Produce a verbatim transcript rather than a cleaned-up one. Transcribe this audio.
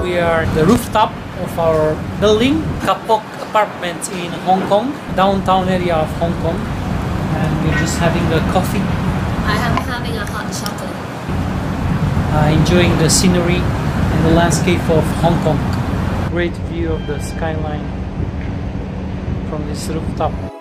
we are at the rooftop of our building, Kapok Apartments in Hong Kong, downtown area of Hong Kong, and we're just having a coffee. I am having a hot chocolate. Uh, enjoying the scenery and the landscape of Hong Kong. Great view of the skyline from this rooftop.